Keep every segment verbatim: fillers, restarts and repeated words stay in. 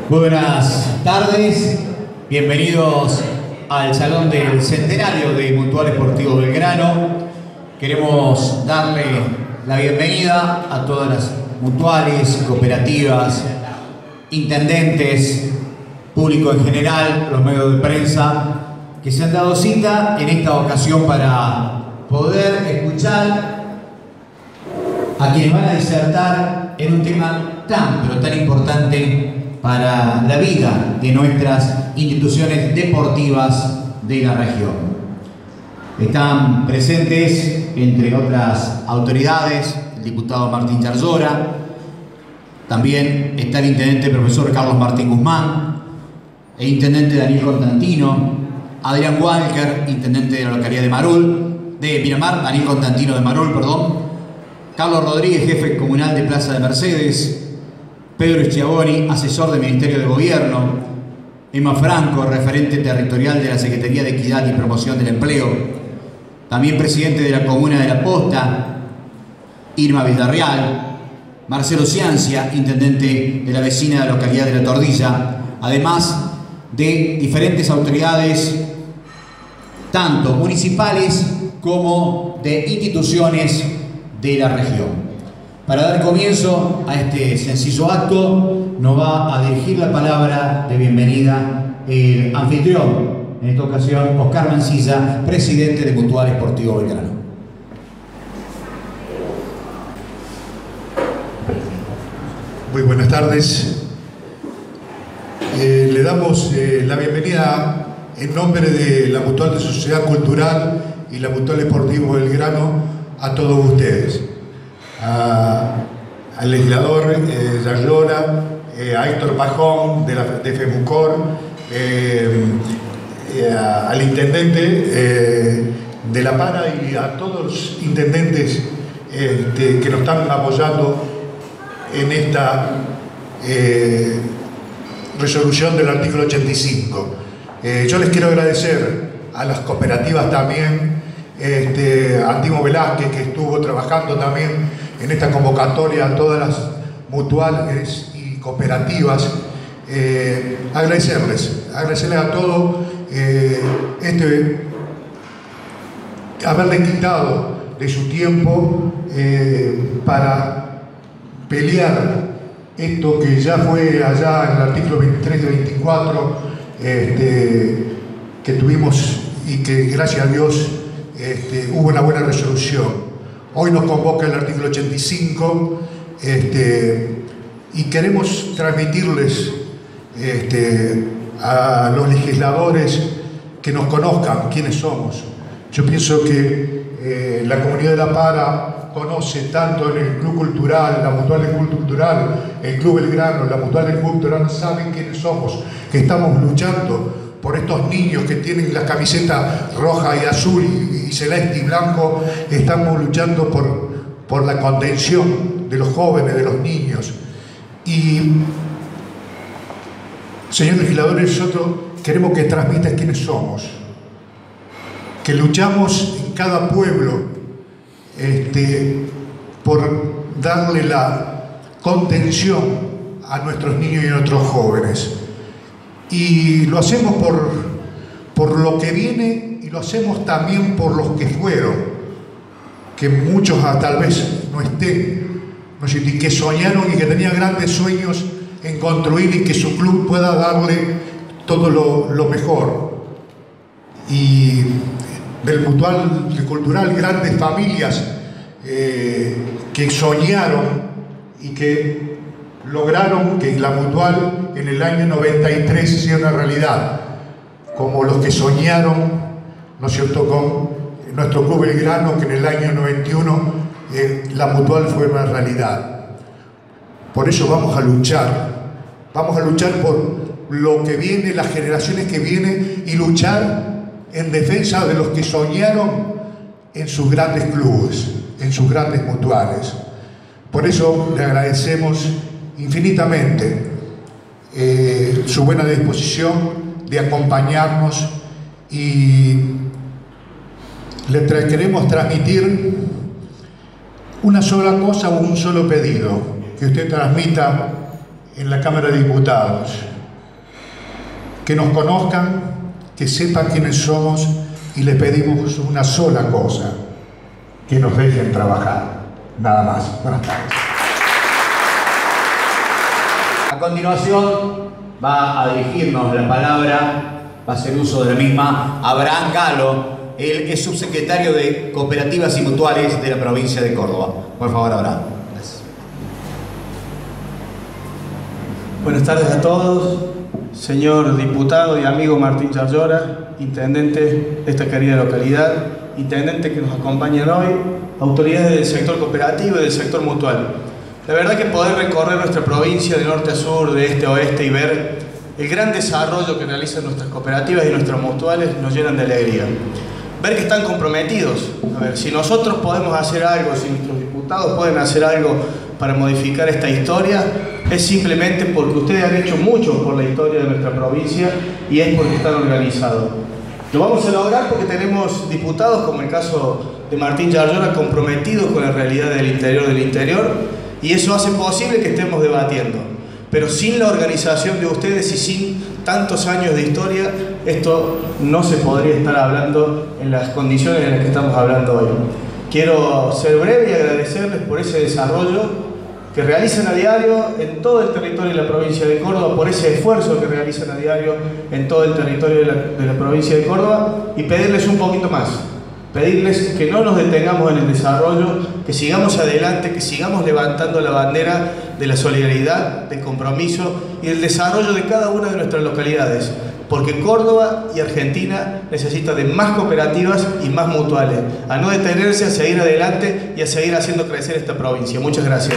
Buenas tardes, bienvenidos al Salón del Centenario de Mutual Esportivo Belgrano. Queremos darle la bienvenida a todas las mutuales, cooperativas, intendentes, público en general, los medios de prensa que se han dado cita en esta ocasión para poder escuchar a quienes van a disertar en un tema tan, pero tan importante para la vida de nuestras instituciones deportivas de la región. Están presentes, entre otras autoridades, el diputado Martín Yarzora, también está el intendente profesor Carlos Martín Guzmán, el intendente Daniel Constantino, Adrián Walker, intendente de la localidad de Marul, de Miramar, Daniel Constantino de Marul, perdón, Carlos Rodríguez, jefe comunal de Plaza de Mercedes, Pedro Schiavoni, asesor del Ministerio de Gobierno, Emma Franco, referente territorial de la Secretaría de Equidad y Promoción del Empleo, también presidente de la Comuna de La Posta, Irma Villarreal, Marcelo Ciancia, intendente de la vecina localidad de La Tordilla, además de diferentes autoridades, tanto municipales como de instituciones de la región. Para dar comienzo a este sencillo acto, nos va a dirigir la palabra de bienvenida el anfitrión, en esta ocasión Oscar Mancilla, presidente de Mutual Esportivo Belgrano. Muy buenas tardes. Eh, le damos eh, la bienvenida en nombre de la Mutual de Sociedad Cultural y la Mutual Esportivo Belgrano a todos ustedes. A, al legislador eh, Yarzora, eh, a Héctor Pajón de, la, de FEMUCOR, eh, eh, a, al intendente eh, de La Para y a todos los intendentes eh, de, que nos están apoyando en esta eh, resolución del artículo ochenta y cinco. Eh, yo les quiero agradecer a las cooperativas también, este, a Antimo Velázquez, que estuvo trabajando también en esta convocatoria, a todas las mutuales y cooperativas, eh, agradecerles, agradecerles a todos eh, este, haberle quitado de su tiempo eh, para pelear esto que ya fue allá en el artículo veintitrés y veinticuatro, este, que tuvimos y que gracias a Dios este, hubo una buena resolución. Hoy nos convoca el artículo ochenta y cinco este, y queremos transmitirles este, a los legisladores que nos conozcan quiénes somos. Yo pienso que eh, la comunidad de La Para conoce tanto en el Club Cultural, la Mutual del Club Cultural, el Club Belgrano, la Mutual del Club Cultural, saben quiénes somos, que estamos luchando por estos niños que tienen la camiseta roja y azul y, y celeste y blanco. Estamos luchando por, por la contención de los jóvenes, de los niños. Y, señor legislador, nosotros queremos que transmitan quiénes somos, que luchamos en cada pueblo este, por darle la contención a nuestros niños y a nuestros jóvenes. Y lo hacemos por, por lo que viene y lo hacemos también por los que fueron, que muchos tal vez no estén, ¿no? Y que soñaron y que tenían grandes sueños en construir y que su club pueda darle todo lo, lo mejor. Y del Mutual Cultural, grandes familias eh, que soñaron y que lograron que la Mutual en el año noventa y tres sea una realidad, como los que soñaron, ¿no es cierto?, con nuestro Club Belgrano, que en el año noventa y uno eh, la Mutual fue una realidad. Por eso vamos a luchar, vamos a luchar por lo que viene, las generaciones que vienen, y luchar en defensa de los que soñaron en sus grandes clubes, en sus grandes mutuales. Por eso le agradecemos infinitamente eh, su buena disposición de acompañarnos, y le tra queremos transmitir una sola cosa o un solo pedido que usted transmita en la Cámara de Diputados. que nos conozcan, que sepan quiénes somos y les pedimos una sola cosa, que nos dejen trabajar. Nada más. Buenas tardes. A continuación va a dirigirnos la palabra, va a hacer uso de la misma, Abraham Galo. Él es subsecretario de Cooperativas y Mutuales de la provincia de Córdoba. Por favor, Abraham. Gracias. Buenas tardes a todos. Señor diputado y amigo Martín Yarlora, intendente de esta querida localidad, intendente que nos acompañan hoy, autoridades del sector cooperativo y del sector mutual. La verdad que poder recorrer nuestra provincia de norte a sur, de este a oeste y ver el gran desarrollo que realizan nuestras cooperativas y nuestras mutuales nos llenan de alegría. Ver que están comprometidos. A ver, si nosotros podemos hacer algo, si nuestros diputados pueden hacer algo para modificar esta historia, es simplemente porque ustedes han hecho mucho por la historia de nuestra provincia y es porque están organizados. Lo vamos a lograr porque tenemos diputados, como el caso de Martín Yarlora, comprometidos con la realidad del interior del interior, y eso hace posible que estemos debatiendo. Pero sin la organización de ustedes y sin tantos años de historia, esto no se podría estar hablando en las condiciones en las que estamos hablando hoy. Quiero ser breve y agradecerles por ese desarrollo que realizan a diario en todo el territorio de la provincia de Córdoba, por ese esfuerzo que realizan a diario en todo el territorio de la, de la provincia de Córdoba, y pedirles un poquito más. Pedirles que no nos detengamos en el desarrollo, que sigamos adelante, que sigamos levantando la bandera de la solidaridad, del compromiso y del desarrollo de cada una de nuestras localidades, porque Córdoba y Argentina necesitan de más cooperativas y más mutuales, a no detenerse, a seguir adelante y a seguir haciendo crecer esta provincia. Muchas gracias.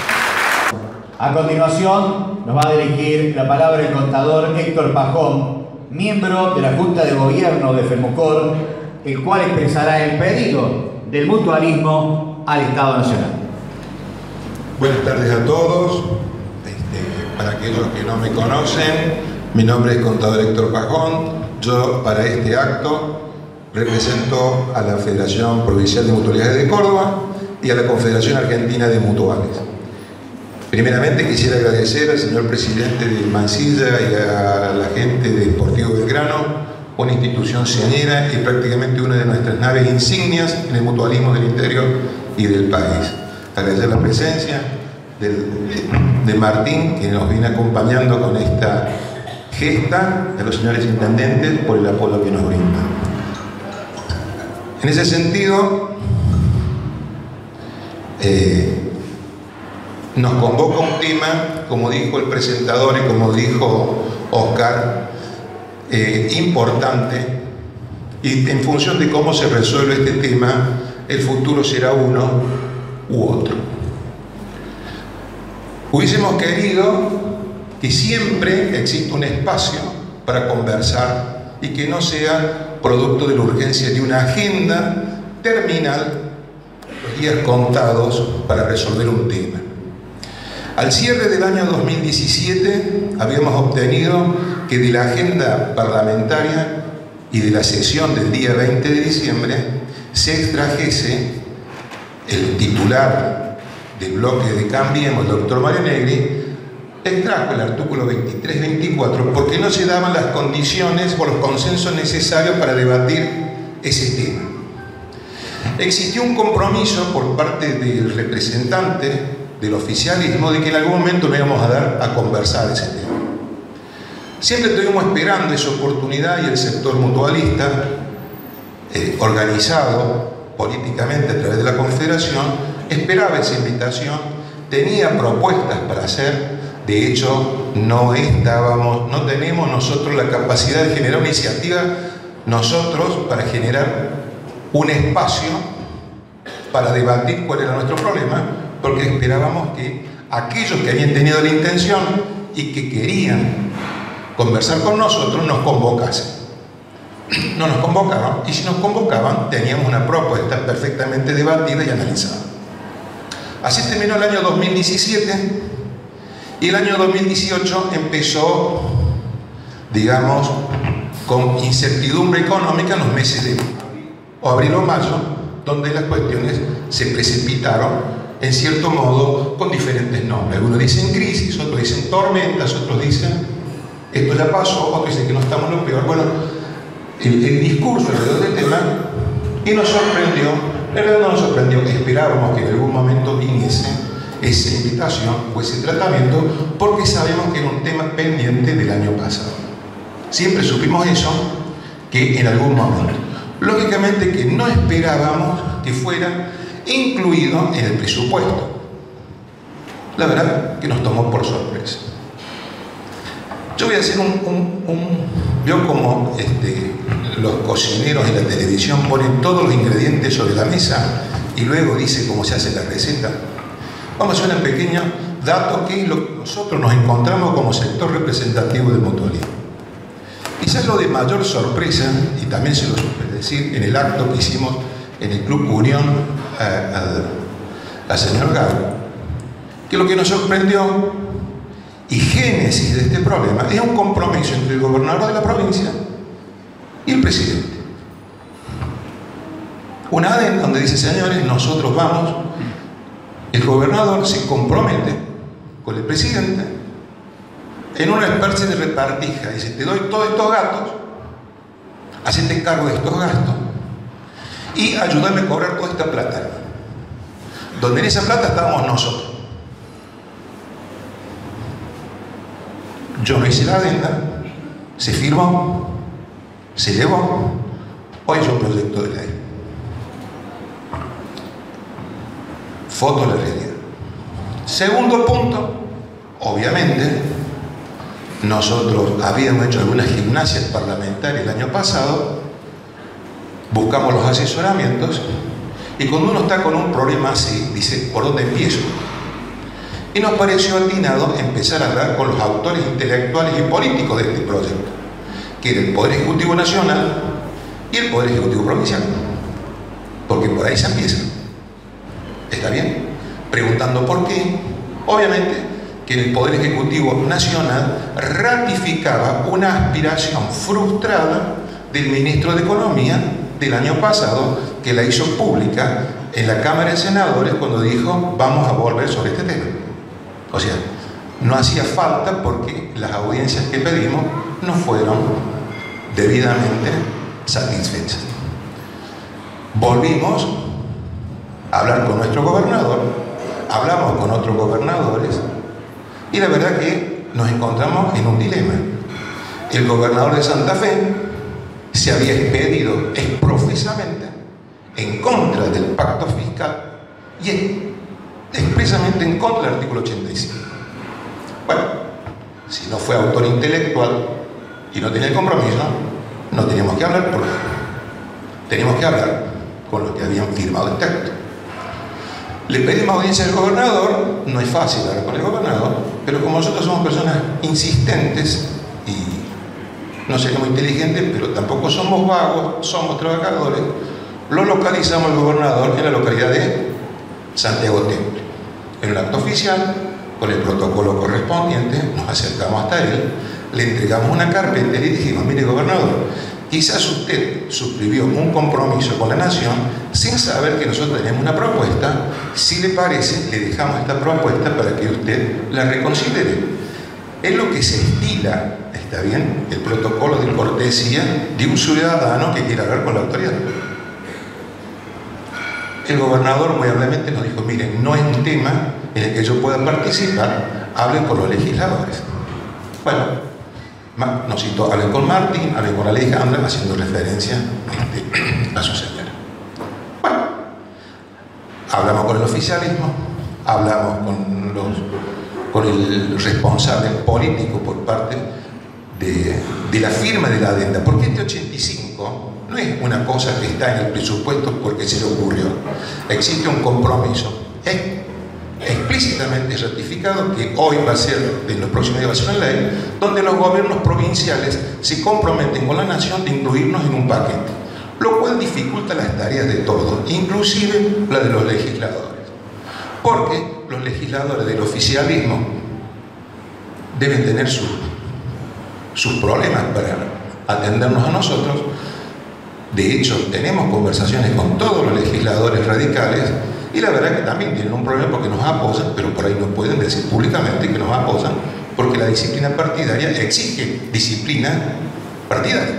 A continuación nos va a dirigir la palabra el contador Héctor Pajón, miembro de la Junta de Gobierno de FEMUCOR, el cual expresará el pedido del mutualismo al Estado Nacional. Buenas tardes a todos. Este, para aquellos que no me conocen, mi nombre es contador Héctor Pajón. Yo para este acto represento a la Federación Provincial de Mutualidades de Córdoba y a la Confederación Argentina de Mutuales. Primeramente quisiera agradecer al señor presidente de Mansilla y a la gente de Sportivo Belgrano, una institución señera y prácticamente una de nuestras naves insignias en el mutualismo del interior y del país. Agradecer la presencia de, de, de Martín, que nos viene acompañando con esta gesta, a los señores intendentes por el apoyo que nos brindan. En ese sentido, eh, nos convoca un tema, como dijo el presentador y como dijo Oscar, Eh, importante, y en función de cómo se resuelve este tema, el futuro será uno u otro. Hubiésemos querido que siempre exista un espacio para conversar y que no sea producto de la urgencia de una agenda terminal, los días contados para resolver un tema. Al cierre del año dos mil diecisiete habíamos obtenido que de la agenda parlamentaria y de la sesión del día veinte de diciembre se extrajese el titular del bloque de Cambiemos, el doctor Mario Negri, extrajo el artículo veintitrés veinticuatro porque no se daban las condiciones o los consensos necesarios para debatir ese tema. Existió un compromiso por parte del representante del oficialismo de que en algún momento nos íbamos a dar a conversar ese tema. Siempre estuvimos esperando esa oportunidad y el sector mutualista, eh, organizado políticamente a través de la Confederación, esperaba esa invitación, tenía propuestas para hacer. De hecho, no estábamos, no tenemos nosotros la capacidad de generar una iniciativa nosotros para generar un espacio para debatir cuál era nuestro problema, porque esperábamos que aquellos que habían tenido la intención y que querían conversar con nosotros nos convocasen. No nos convocaban, y si nos convocaban teníamos una propuesta perfectamente debatida y analizada. Así terminó el año dos mil diecisiete y el año dos mil dieciocho empezó, digamos, con incertidumbre económica en los meses de o abril o mayo, donde las cuestiones se precipitaron en cierto modo con diferentes nombres. Algunos dicen crisis, otros dicen tormentas, otros dicen esto ya pasó, otros dicen que no estamos en lo peor. Bueno, el, el discurso alrededor del tema, y nos sorprendió, en realidad no nos sorprendió, esperábamos que en algún momento viniese esa invitación o ese tratamiento, porque sabemos que era un tema pendiente del año pasado. Siempre supimos eso, que en algún momento. Lógicamente que no esperábamos que fuera incluido en el presupuesto. La verdad que nos tomó por sorpresa. Yo voy a hacer un... un, un veo como este, los cocineros en la televisión ponen todos los ingredientes sobre la mesa y luego dice cómo se hace la receta. Vamos a hacer un pequeño dato que es lo que nosotros nos encontramos como sector representativo del mutualismo. Quizás lo de mayor sorpresa, y también se lo supe decir en el acto que hicimos en el Club Unión al señor Gago, que lo que nos sorprendió y génesis de este problema es un compromiso entre el gobernador de la provincia y el presidente. Una adenda donde dice, señores, nosotros vamos, el gobernador se compromete con el presidente en una especie de repartija. Dice, te doy todos estos gastos, hacete cargo de estos gastos y ayúdame a cobrar toda esta plata. Donde en esa plata estábamos nosotros. Yo no hice la adenda, se firmó, se llevó, hoy es un proyecto de ley. Foto de la realidad. Segundo punto, obviamente, nosotros habíamos hecho algunas gimnasias parlamentarias el año pasado, buscamos los asesoramientos, y cuando uno está con un problema así, dice, ¿por dónde empiezo? Y nos pareció atinado empezar a hablar con los autores intelectuales y políticos de este proyecto, que era el Poder Ejecutivo Nacional y el Poder Ejecutivo Provincial, porque por ahí se empieza. ¿Está bien? Preguntando por qué. Obviamente que el Poder Ejecutivo Nacional ratificaba una aspiración frustrada del Ministro de Economía del año pasado, que la hizo pública en la Cámara de Senadores cuando dijo, vamos a volver sobre este tema. O sea, no hacía falta porque las audiencias que pedimos no fueron debidamente satisfechas. Volvimos a hablar con nuestro gobernador, hablamos con otros gobernadores y la verdad que nos encontramos en un dilema. El gobernador de Santa Fe se había expedido exprofesamente en contra del pacto fiscal y expresamente en contra del artículo ochenta y cinco. Bueno, si no fue autor intelectual y no tenía el compromiso, no teníamos que hablar por teníamos que hablar con los que habían firmado el texto. Le pedimos audiencia al gobernador, no es fácil hablar con el gobernador, pero como nosotros somos personas insistentes y no seremos inteligentes, pero tampoco somos vagos, somos trabajadores, lo localizamos al gobernador en la localidad de Santiago Temple. En el acto oficial, con el protocolo correspondiente, nos acercamos hasta él, le entregamos una carpeta y le dijimos, mire gobernador, quizás usted suscribió un compromiso con la nación sin saber que nosotros teníamos una propuesta. Si le parece, le dejamos esta propuesta para que usted la reconsidere. Es lo que se estila, ¿está bien?, el protocolo de cortesía de un ciudadano que quiere hablar con la autoridad. El gobernador muy amablemente nos dijo, miren, no es un tema en el que yo pueda participar, hablen con los legisladores. Bueno, nos citó, hablen con Martín, hablen con Alejandra, haciendo referencia este, a su señora. Bueno, hablamos con el oficialismo, hablamos con, los, con el responsable político por parte de, de la firma de la adenda, porque este ochenta y cinco no es una cosa que está en el presupuesto porque se le ocurrió. Existe un compromiso es explícitamente ratificado que hoy va a ser, en los próximos días va a ser una ley, donde los gobiernos provinciales se comprometen con la nación de incluirnos en un paquete, lo cual dificulta las tareas de todos, inclusive la de los legisladores, porque los legisladores del oficialismo deben tener sus, sus problemas para atendernos a nosotros. De hecho, tenemos conversaciones con todos los legisladores radicales y la verdad que también tienen un problema porque nos apoyan, pero por ahí no pueden decir públicamente que nos apoyan porque la disciplina partidaria exige disciplina partidaria.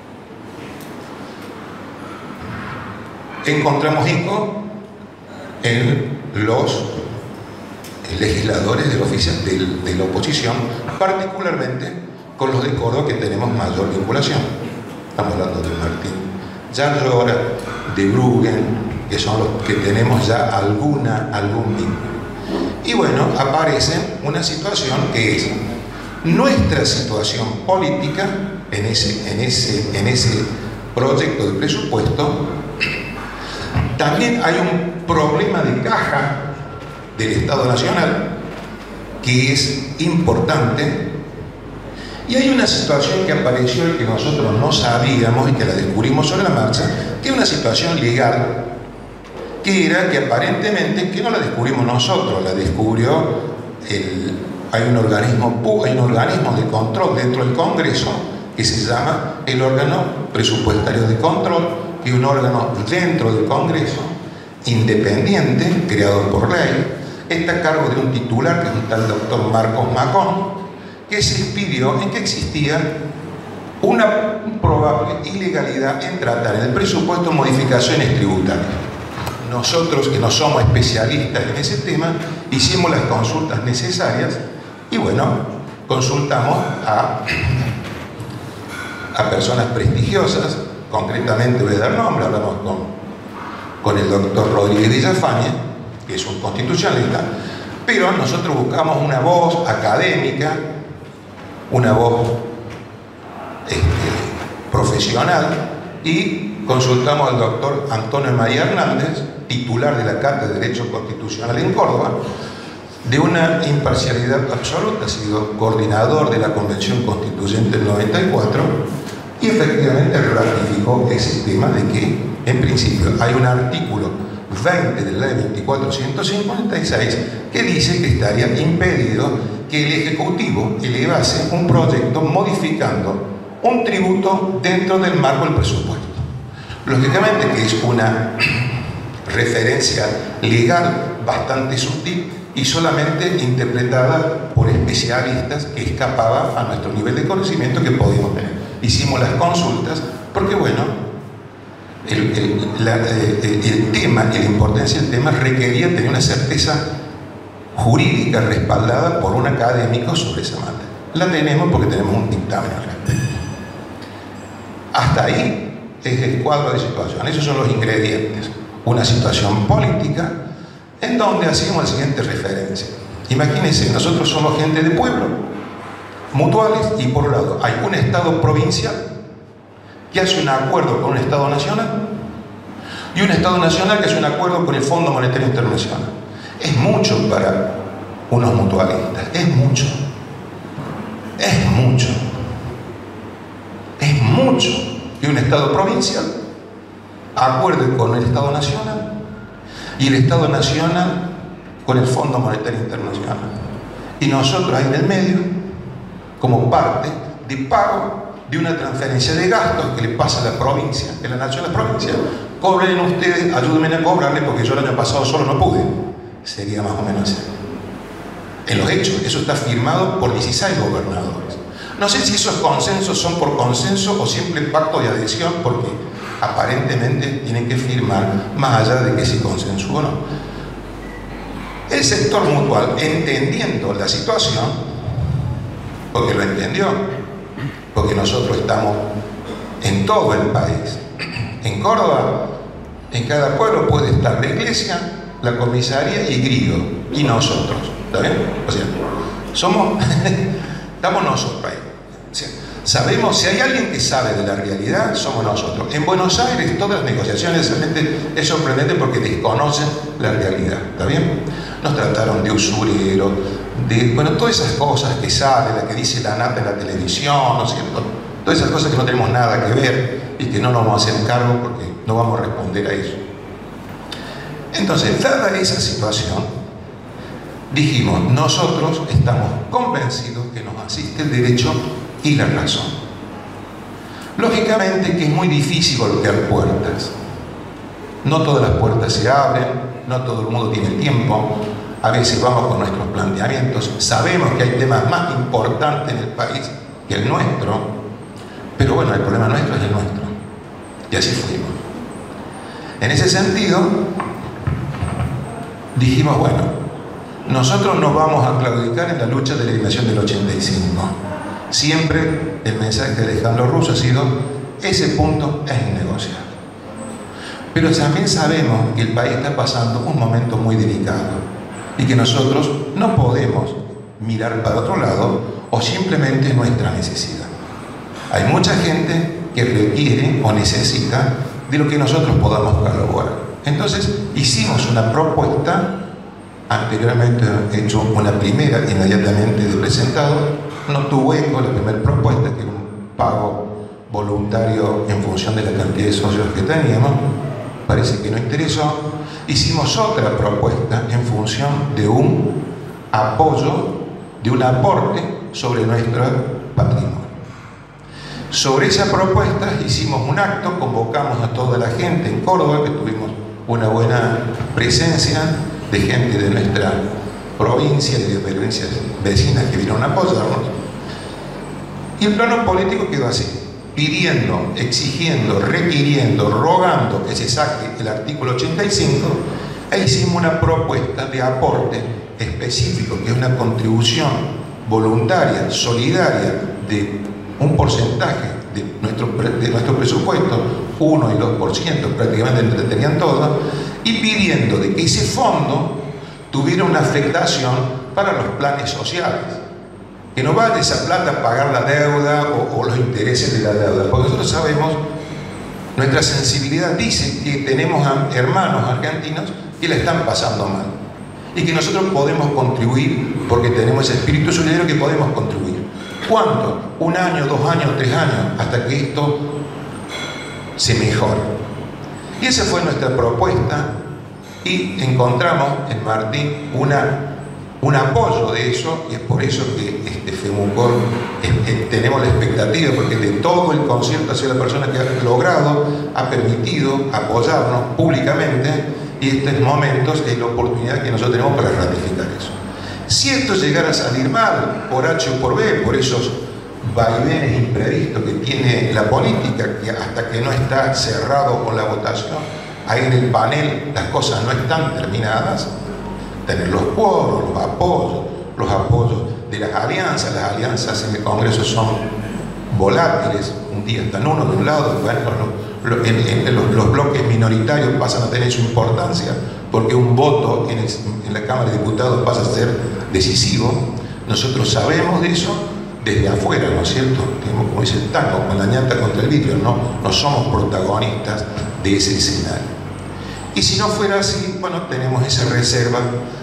Encontramos eco en los legisladores del oficial, de, de la oposición, particularmente con los de Córdoba, que tenemos mayor vinculación. Estamos hablando de Martín Yarlora, de Bruggen, que son los que tenemos ya alguna, algún vínculo. Y bueno, aparece una situación que es nuestra situación política en ese, en ese, en ese proyecto de presupuesto. También hay un problema de caja del Estado Nacional que es importante, y hay una situación que apareció y que nosotros no sabíamos y que la descubrimos sobre la marcha, que es una situación legal, que era que aparentemente, que no la descubrimos nosotros, la descubrió el, hay un organismo hay un organismo de control dentro del Congreso que se llama el órgano presupuestario de control, y un órgano dentro del Congreso independiente, creado por ley, está a cargo de un titular, que es un tal doctor Marcos Macón, que se inspiró en que existía una probable ilegalidad en tratar en el presupuesto modificaciones tributarias. Nosotros, que no somos especialistas en ese tema, hicimos las consultas necesarias y bueno, consultamos a, a personas prestigiosas. Concretamente voy a dar nombre, hablamos con, con el doctor Rodríguez Villafañe, que es un constitucionalista, pero nosotros buscamos una voz académica, una voz este, profesional, y consultamos al doctor Antonio María Hernández, titular de la Cátedra de Derecho Constitucional en Córdoba, de una imparcialidad absoluta, ha sido coordinador de la Convención Constituyente del noventa y cuatro, y efectivamente ratificó ese tema de que, en principio, hay un artículo veinte de la ley veinticuatro mil ciento cincuenta y seis que dice que estaría impedido que el Ejecutivo elevase un proyecto modificando un tributo dentro del marco del presupuesto. Lógicamente que es una referencia legal bastante sutil y solamente interpretada por especialistas que escapaba a nuestro nivel de conocimiento que podíamos tener. Hicimos las consultas porque, bueno, el, el, la, el, el tema y la importancia del tema requería tener una certeza jurídica respaldada por un académico sobre esa materia. La tenemos porque tenemos un dictamen al respecto. Hasta ahí es el cuadro de situación. Esos son los ingredientes. Una situación política en donde hacemos la siguiente referencia. Imagínense, nosotros somos gente de pueblo, mutuales, y por un lado hay un Estado provincial que hace un acuerdo con un Estado nacional y un Estado nacional que hace un acuerdo con el Fondo Monetario Internacional. Es mucho para unos mutualistas, es mucho, es mucho, es mucho que un Estado provincial acuerde con el Estado nacional y el Estado nacional con el Fondo Monetario Internacional, y nosotros ahí en el medio, como parte de pago de una transferencia de gastos que le pasa a la provincia, que la nación a la provincia. Cobren ustedes, ayúdenme a cobrarle porque yo el año pasado solo no pude. Sería más o menos así. En los hechos, eso está firmado por dieciséis gobernadores. No sé si esos consensos son por consenso o simple pacto de adhesión, porque aparentemente tienen que firmar más allá de que se consensuó o no. El sector mutual, entendiendo la situación, porque lo entendió, porque nosotros estamos en todo el país. En Córdoba, en cada pueblo puede estar la iglesia, la comisaría y Griego, y nosotros, ¿está bien? O sea, somos, estamos nosotros ahí. O sea, sabemos, si hay alguien que sabe de la realidad, somos nosotros. En Buenos Aires todas las negociaciones realmente es sorprendente porque desconocen la realidad, ¿está bien? Nos trataron de usurero, de, bueno, todas esas cosas que salen, la que dice la nata en la televisión, ¿no es cierto? Todas esas cosas que no tenemos nada que ver y que no nos vamos a hacer cargo porque no vamos a responder a eso. Entonces, dada esa situación, dijimos, nosotros estamos convencidos que nos asiste el derecho y la razón. Lógicamente que es muy difícil golpear puertas. No todas las puertas se abren, no todo el mundo tiene el tiempo, a veces vamos con nuestros planteamientos, sabemos que hay temas más importantes en el país que el nuestro, pero bueno, el problema nuestro es el nuestro. Y así fuimos. En ese sentido, dijimos, bueno, nosotros no vamos a claudicar en la lucha de la eliminación del ochenta y cinco. Siempre el mensaje de Alejandro Russo ha sido, ese punto es innegociable. Pero también sabemos que el país está pasando un momento muy delicado y que nosotros no podemos mirar para otro lado o simplemente nuestra necesidad. Hay mucha gente que requiere o necesita de lo que nosotros podamos colaborar. Entonces hicimos una propuesta, anteriormente hecho una primera inmediatamente de presentado, no tuvo eco la primera propuesta, que era un pago voluntario en función de la cantidad de socios que teníamos, parece que no interesó. Hicimos otra propuesta en función de un apoyo, de un aporte sobre nuestro patrimonio. Sobre esa propuesta hicimos un acto, convocamos a toda la gente en Córdoba, que tuvimos una buena presencia de gente de nuestra provincia y de provincias vecinas que vinieron a apoyarnos. Y el plano político quedó así, pidiendo, exigiendo, requiriendo, rogando que se saque el artículo ochenta y cinco, e hicimos una propuesta de aporte específico, que es una contribución voluntaria, solidaria, de un porcentaje de nuestro, de nuestro presupuesto, uno y dos por ciento, prácticamente lo tenían todo, y pidiendo de que ese fondo tuviera una afectación para los planes sociales. Que no vale esa plata a pagar la deuda o, o los intereses de la deuda, porque nosotros sabemos, nuestra sensibilidad dice que tenemos hermanos argentinos que la están pasando mal y que nosotros podemos contribuir porque tenemos ese espíritu solidario, que podemos contribuir. ¿Cuánto? Un año, dos años, tres años, hasta que esto se mejore. Y esa fue nuestra propuesta, y encontramos en Martín una un apoyo de eso, y es por eso que este FEMUCOR eh, eh, tenemos la expectativa, porque de todo el concierto ha sido la persona que ha logrado, ha permitido apoyarnos públicamente, y estos momentos es la oportunidad que nosotros tenemos para ratificar eso. Si esto llegara a salir mal, por H o por B, por esos vaivenes imprevistos que tiene la política, que hasta que no está cerrado con la votación, ahí en el panel las cosas no están terminadas, tener los quórum, los apoyos, los apoyos de las alianzas. Las alianzas en el Congreso son volátiles, un día están uno de un lado, bueno, los, en, en los, los bloques minoritarios pasan a tener su importancia, porque un voto en, el, en la Cámara de Diputados pasa a ser decisivo. Nosotros sabemos de eso desde afuera, ¿no es cierto? Tenemos, como dice el tango, con la ñata contra el vidrio, no, no somos protagonistas de ese escenario. Y si no fuera así, bueno, tenemos esa reserva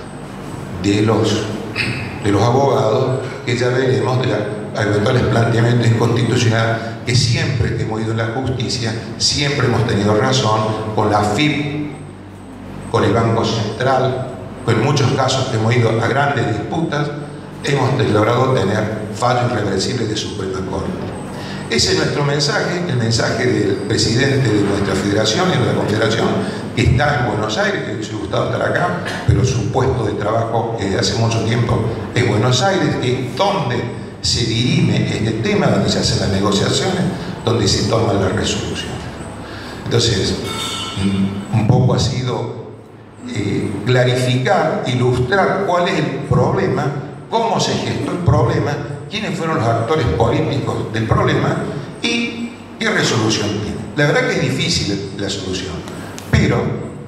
de los, de los abogados, que ya veremos de la, eventuales planteamientos inconstitucionales, que siempre que hemos ido en la justicia, siempre hemos tenido razón, con la F I P, con el Banco Central, en muchos casos que hemos ido a grandes disputas, hemos logrado tener fallos irreversibles de Suprema Corte. Ese es nuestro mensaje, el mensaje del presidente de nuestra federación y de la confederación, que está en Buenos Aires, que le hubiese gustado estar acá, pero su puesto de trabajo desde hace mucho tiempo es Buenos Aires, que es donde se dirime este tema, donde se hacen las negociaciones, donde se toman las resoluciones. Entonces, un poco ha sido eh, clarificar, ilustrar cuál es el problema, cómo se gestó el problema, quiénes fueron los actores políticos del problema y qué resolución tiene. La verdad que es difícil la solución, pero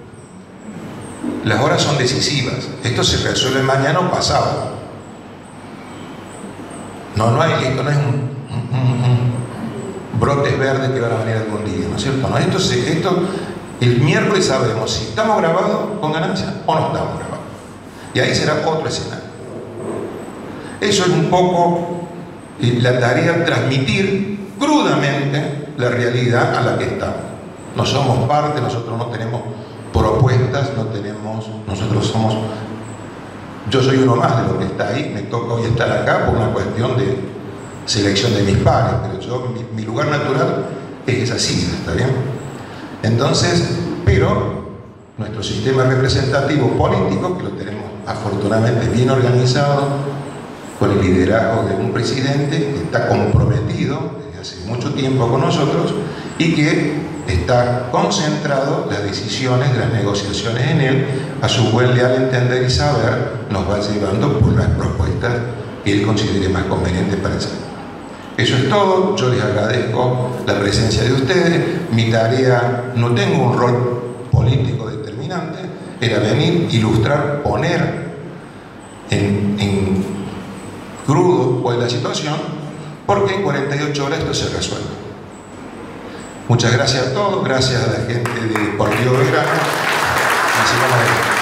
las horas son decisivas. Esto se resuelve mañana o pasado. No, no hay, esto no es un, un, un, un brotes verdes que van a venir algún día, ¿no es cierto? No, esto, se, esto el miércoles sabemos si estamos grabados con ganancia o no estamos grabados. Y ahí será otro escenario. Eso es un poco la tarea, transmitir crudamente la realidad a la que estamos. No somos parte, nosotros no tenemos propuestas, no tenemos, nosotros somos, yo soy uno más de lo que está ahí, me toca hoy estar acá por una cuestión de selección de mis pares, pero yo, mi, mi lugar natural es esa silla, ¿está bien? Entonces, pero nuestro sistema representativo político, que lo tenemos afortunadamente bien organizado, con el liderazgo de un presidente que está comprometido desde hace mucho tiempo con nosotros y que está concentrado las decisiones, las negociaciones en él, a su buen leal entender y saber, nos va llevando por las propuestas que él considere más convenientes para hacer. Eso es todo. Yo les agradezco la presencia de ustedes. Mi tarea, no tengo un rol político determinante, era venir, ilustrar, poner en, en crudo cuál es la situación, porque en cuarenta y ocho horas esto se resuelve. Muchas gracias a todos, gracias a la gente de Partido Belgrano.